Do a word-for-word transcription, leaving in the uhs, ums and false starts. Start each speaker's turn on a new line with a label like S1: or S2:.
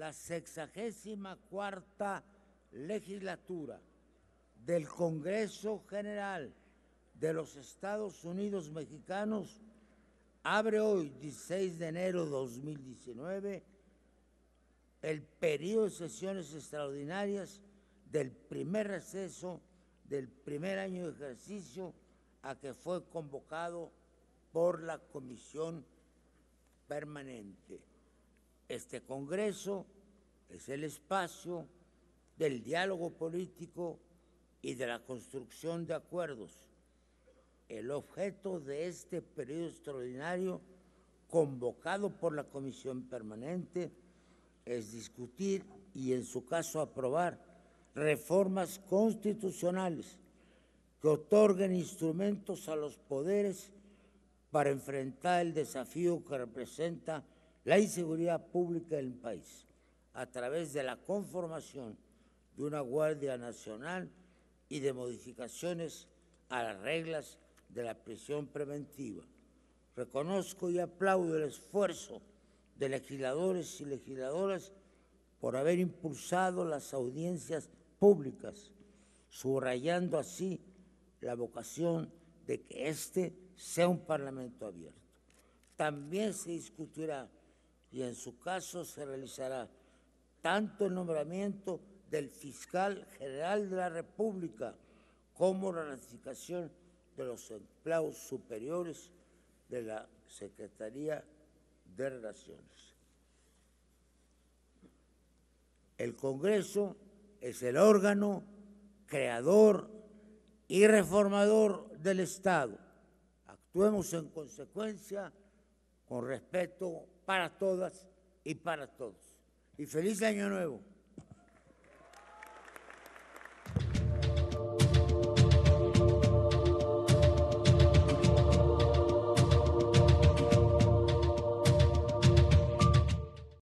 S1: la sexagésima cuarta legislatura del Congreso General de los Estados Unidos Mexicanos abre hoy, dieciséis de enero de dos mil diecinueve, el periodo de sesiones extraordinarias del primer receso del primer año de ejercicio a que fue convocado por la Comisión Permanente. Este Congreso es el espacio del diálogo político y de la construcción de acuerdos. El objeto de este periodo extraordinario convocado por la Comisión Permanente es discutir y, en su caso, aprobar reformas constitucionales que otorguen instrumentos a los poderes para enfrentar el desafío que representa la inseguridad pública del país a través de la conformación de una Guardia Nacional y de modificaciones a las reglas de la prisión preventiva. Reconozco y aplaudo el esfuerzo de legisladores y legisladoras por haber impulsado las audiencias públicas, subrayando así la vocación de que este sea un Parlamento abierto. También se discutirá y en su caso se realizará tanto el nombramiento del Fiscal General de la República como la ratificación de los empleados superiores de la Secretaría de Relaciones. El Congreso es el órgano creador y reformador del Estado. Actuemos en consecuencia, con respeto para todas y para todos. Y feliz Año Nuevo.